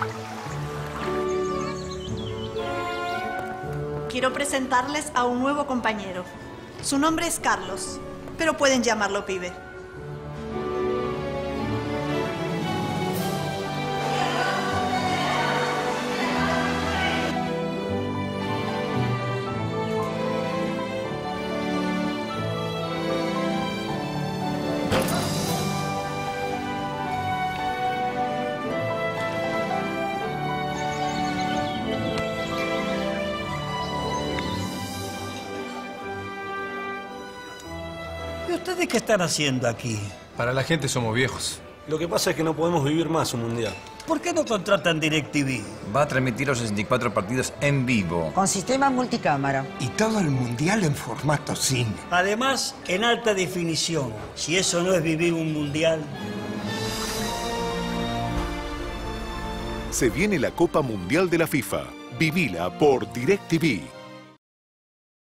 Quiero presentarles a un nuevo compañero. Su nombre es Carlos, pero pueden llamarlo Pibe. ¿Y ustedes qué están haciendo aquí? Para la gente somos viejos. Lo que pasa es que no podemos vivir más un mundial. ¿Por qué no contratan DirecTV? Va a transmitir los 64 partidos en vivo. Con sistema multicámara. Y todo el mundial en formato cine. Además, en alta definición. Si eso no es vivir un mundial. Se viene la Copa Mundial de la FIFA. Vivila por DirecTV.